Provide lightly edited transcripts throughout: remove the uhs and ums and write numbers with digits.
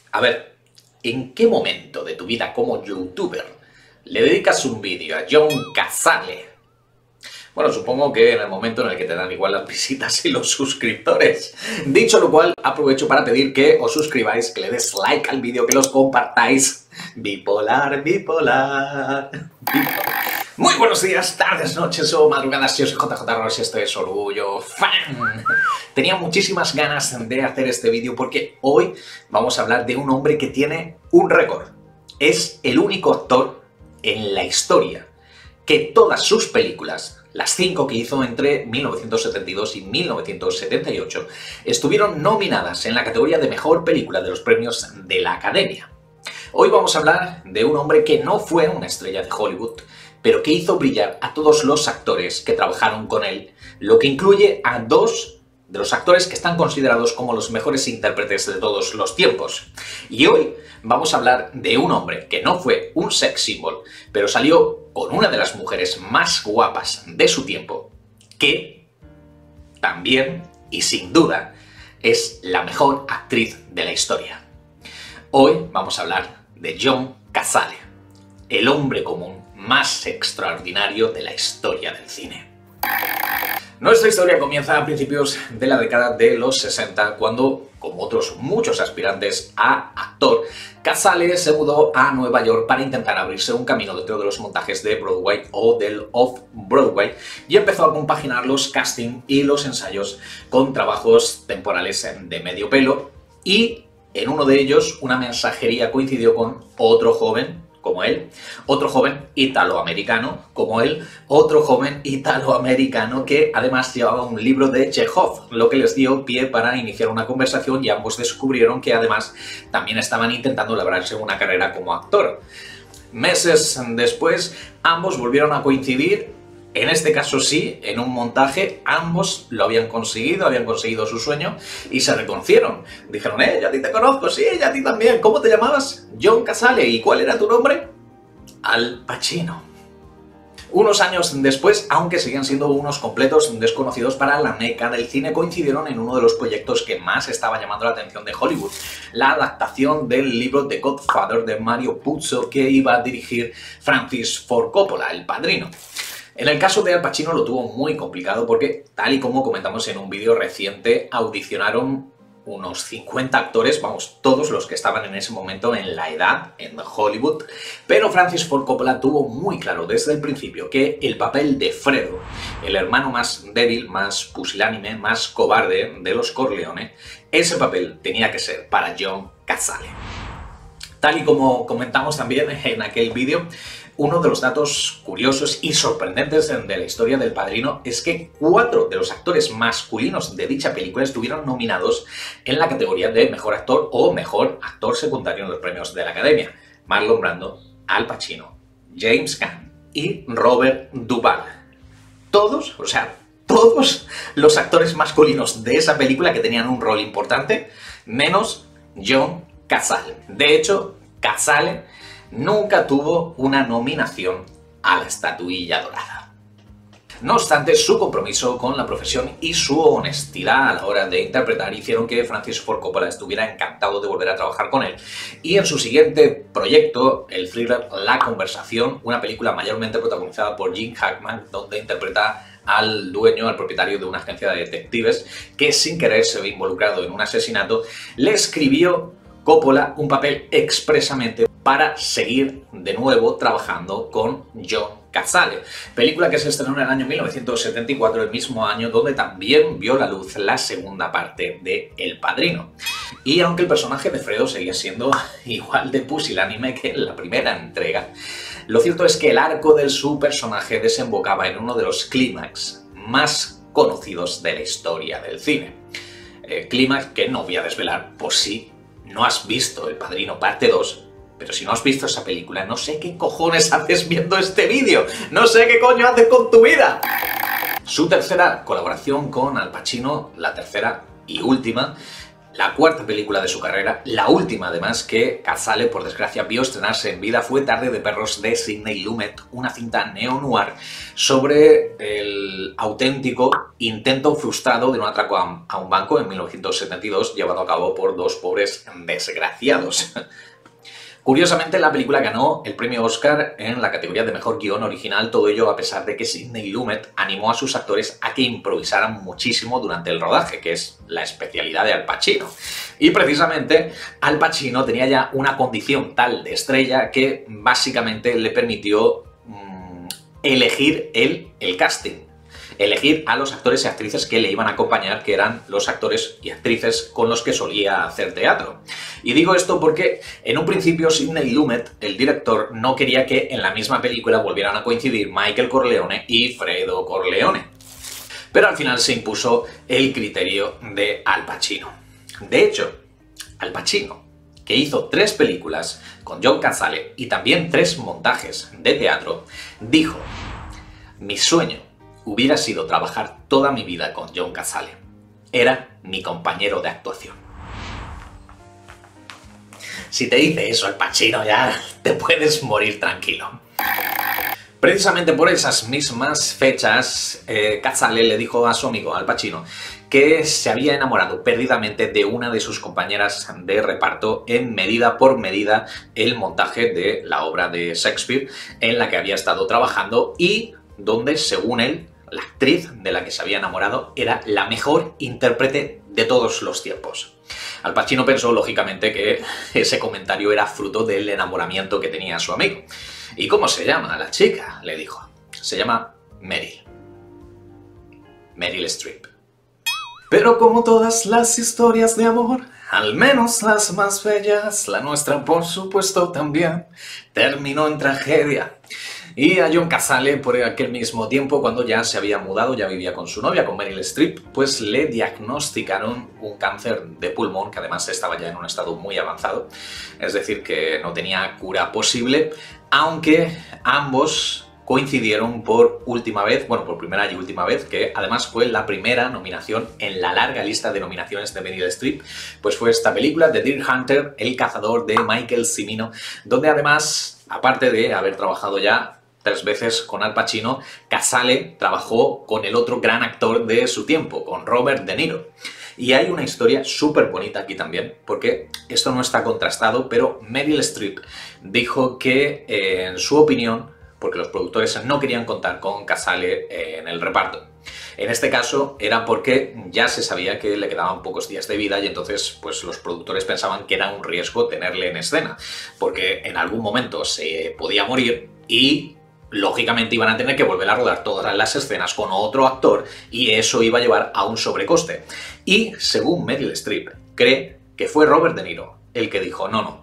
A ver, ¿en qué momento de tu vida como youtuber le dedicas un vídeo a John Cazale? Bueno, supongo que en el momento en el que te dan igual las visitas y los suscriptores. Dicho lo cual, aprovecho para pedir que os suscribáis, que le des like al vídeo, que los compartáis. Bipolar, bipolar, bipolar. Muy buenos días, tardes, noches o madrugadas, yo soy JJ Ross y esto es Orgullo Fan. Tenía muchísimas ganas de hacer este vídeo porque hoy vamos a hablar de un hombre que tiene un récord. Es el único actor en la historia que todas sus películas, las 5 que hizo entre 1972 y 1978, estuvieron nominadas en la categoría de Mejor Película de los premios de la Academia. Hoy vamos a hablar de un hombre que no fue una estrella de Hollywood, pero que hizo brillar a todos los actores que trabajaron con él, lo que incluye a dos de los actores que están considerados como los mejores intérpretes de todos los tiempos. Y hoy vamos a hablar de un hombre que no fue un sex symbol, pero salió con una de las mujeres más guapas de su tiempo, que también, y sin duda, es la mejor actriz de la historia. Hoy vamos a hablar de John Cazale, el hombre común más extraordinario de la historia del cine. Nuestra historia comienza a principios de la década de los 60, cuando, como otros muchos aspirantes a actor, Cazale se mudó a Nueva York para intentar abrirse un camino dentro de los montajes de Broadway o del Off-Broadway y empezó a compaginar los castings y los ensayos con trabajos temporales de medio pelo, y en uno de ellos una mensajería coincidió con otro joven como él, otro joven italoamericano como él, otro joven italoamericano que además llevaba un libro de Chekhov, lo que les dio pie para iniciar una conversación, y ambos descubrieron que además también estaban intentando labrarse una carrera como actor. Meses después, ambos volvieron a coincidir. En este caso sí, en un montaje, ambos lo habían conseguido su sueño y se reconocieron. Dijeron, yo a ti te conozco, sí, y a ti también. ¿Cómo te llamabas? John Cazale. ¿Y cuál era tu nombre? Al Pacino. Unos años después, aunque siguen siendo unos completos desconocidos para la meca del cine, coincidieron en uno de los proyectos que más estaba llamando la atención de Hollywood, la adaptación del libro The Godfather de Mario Puzo que iba a dirigir Francis Ford Coppola, El Padrino. En el caso de Al Pacino lo tuvo muy complicado porque, tal y como comentamos en un vídeo reciente, audicionaron unos 50 actores, vamos, todos los que estaban en ese momento en la edad en Hollywood, pero Francis Ford Coppola tuvo muy claro desde el principio que el papel de Fredo, el hermano más débil, más pusilánime, más cobarde de los Corleone, ese papel tenía que ser para John Cazale. Tal y como comentamos también en aquel vídeo, uno de los datos curiosos y sorprendentes de la historia del Padrino es que 4 de los actores masculinos de dicha película estuvieron nominados en la categoría de Mejor Actor o Mejor Actor Secundario en los premios de la Academia. Marlon Brando, Al Pacino, James Caan y Robert Duvall. Todos los actores masculinos de esa película que tenían un rol importante, menos John Cazale. De hecho, Cazale nunca tuvo una nominación a la estatuilla dorada. No obstante, su compromiso con la profesión y su honestidad a la hora de interpretar hicieron que Francis Ford Coppola estuviera encantado de volver a trabajar con él. Y en su siguiente proyecto, el thriller La Conversación, una película mayormente protagonizada por Gene Hackman, donde interpreta al dueño, al propietario de una agencia de detectives que sin querer se ve involucrado en un asesinato, le escribió Coppola un papel expresamente para seguir de nuevo trabajando con John Cazale. Película que se estrenó en el año 1974, el mismo año donde también vio la luz la segunda parte de El Padrino. Y aunque el personaje de Fredo seguía siendo igual de pusilánime que en la primera entrega, lo cierto es que el arco de su personaje desembocaba en uno de los clímax más conocidos de la historia del cine. Clímax que no voy a desvelar por si no has visto El Padrino parte 2, pero si no has visto esa película, no sé qué cojones haces viendo este vídeo, no sé qué coño haces con tu vida. Su tercera colaboración con Al Pacino, la tercera y última, la cuarta película de su carrera, la última además que Cazale, por desgracia, vio estrenarse en vida, fue Tarde de perros de Sidney Lumet, una cinta neo-noir sobre el auténtico intento frustrado de un atraco a un banco en 1972 llevado a cabo por dos pobres desgraciados. Curiosamente, la película ganó el premio Oscar en la categoría de Mejor Guión Original, todo ello a pesar de que Sidney Lumet animó a sus actores a que improvisaran muchísimo durante el rodaje, que es la especialidad de Al Pacino. Y precisamente Al Pacino tenía ya una condición tal de estrella que básicamente le permitió elegir el casting. Elegir a los actores y actrices que le iban a acompañar, que eran los actores y actrices con los que solía hacer teatro. Y digo esto porque en un principio Sidney Lumet, el director, no quería que en la misma película volvieran a coincidir Michael Corleone y Fredo Corleone. Pero al final se impuso el criterio de Al Pacino. De hecho, Al Pacino, que hizo 3 películas con John Cazale y también 3 montajes de teatro, dijo: mi sueño hubiera sido trabajar toda mi vida con John Cazale. Era mi compañero de actuación. Si te dice eso Al Pacino, ya te puedes morir tranquilo. Precisamente por esas mismas fechas, Cazale le dijo a su amigo Al Pacino que se había enamorado perdidamente de una de sus compañeras de reparto en Medida por Medida, el montaje de la obra de Shakespeare en la que había estado trabajando y donde, según él, la actriz de la que se había enamorado era la mejor intérprete de todos los tiempos. Al Pacino pensó, lógicamente, que ese comentario era fruto del enamoramiento que tenía su amigo. ¿Y cómo se llama la chica?, le dijo. Se llama Meryl. Meryl Streep. Pero como todas las historias de amor, al menos las más bellas, la nuestra por supuesto también, terminó en tragedia. Y a John Cazale, por aquel mismo tiempo, cuando ya se había mudado, ya vivía con su novia, con Meryl Streep, pues le diagnosticaron un cáncer de pulmón, que además estaba ya en un estado muy avanzado, es decir, que no tenía cura posible, aunque ambos coincidieron por última vez, bueno, por primera y última vez, que además fue la primera nominación en la larga lista de nominaciones de Meryl Streep, pues fue esta película, The Deer Hunter, El cazador, de Michael Cimino, donde además, aparte de haber trabajado ya 3 veces con Al Pacino, Cazale trabajó con el otro gran actor de su tiempo, con Robert De Niro. Y hay una historia súper bonita aquí también, porque esto no está contrastado, pero Meryl Streep dijo que, en su opinión, porque los productores no querían contar con Cazale en el reparto. En este caso era porque ya se sabía que le quedaban pocos días de vida y entonces pues los productores pensaban que era un riesgo tenerle en escena, porque en algún momento se podía morir y lógicamente iban a tener que volver a rodar todas las escenas con otro actor y eso iba a llevar a un sobrecoste. Y según Meryl Streep, cree que fue Robert De Niro el que dijo: no,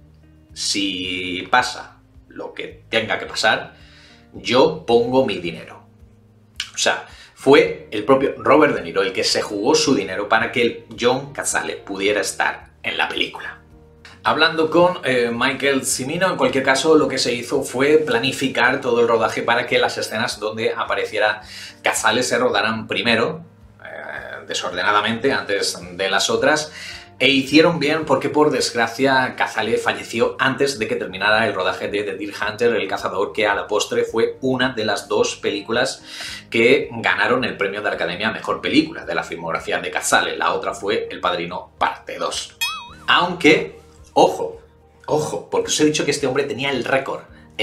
si pasa lo que tenga que pasar, yo pongo mi dinero. O sea, fue el propio Robert De Niro el que se jugó su dinero para que el John Cazale pudiera estar en la película. Hablando con Michael Cimino, en cualquier caso, lo que se hizo fue planificar todo el rodaje para que las escenas donde apareciera Cazale se rodaran primero, desordenadamente, antes de las otras, e hicieron bien porque, por desgracia, Cazale falleció antes de que terminara el rodaje de The Deer Hunter, El cazador, que a la postre fue una de las 2 películas que ganaron el premio de la Academia a Mejor Película de la filmografía de Cazale. La otra fue El Padrino Parte 2. Aunque, ojo, porque os he dicho que este hombre tenía el récord.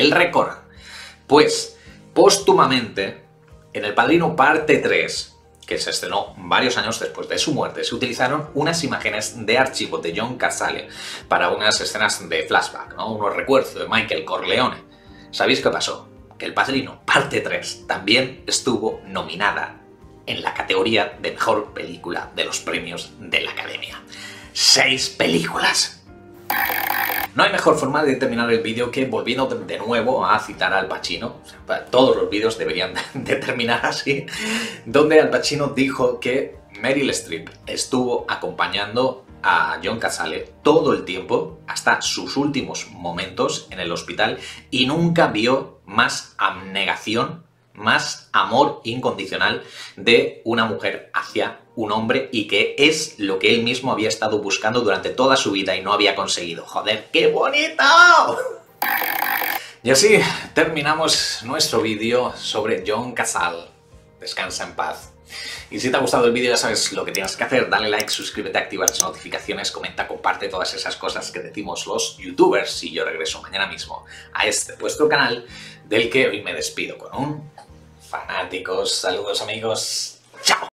Pues, póstumamente, en El Padrino Parte 3, que se estrenó varios años después de su muerte, se utilizaron unas imágenes de archivo de John Cazale para unas escenas de flashback, ¿no? Unos recuerdos de Michael Corleone. ¿Sabéis qué pasó? Que El Padrino Parte 3 también estuvo nominada en la categoría de Mejor Película de los premios de la Academia. 6 películas. No hay mejor forma de terminar el vídeo que volviendo de nuevo a citar a Al Pacino. O sea, todos los vídeos deberían de terminar así, donde Al Pacino dijo que Meryl Streep estuvo acompañando a John Cazale todo el tiempo, hasta sus últimos momentos en el hospital, y nunca vio más abnegación, más amor incondicional de una mujer hacia un hombre y que es lo que él mismo había estado buscando durante toda su vida y no había conseguido. ¡Joder, qué bonito! Y así terminamos nuestro vídeo sobre Jon Cassell. Descansa en paz. Y si te ha gustado el vídeo ya sabes lo que tienes que hacer, dale like, suscríbete, activa las notificaciones, comenta, comparte todas esas cosas que decimos los youtubers y yo regreso mañana mismo a este vuestro canal del que hoy me despido con un fanáticos. Saludos amigos, chao.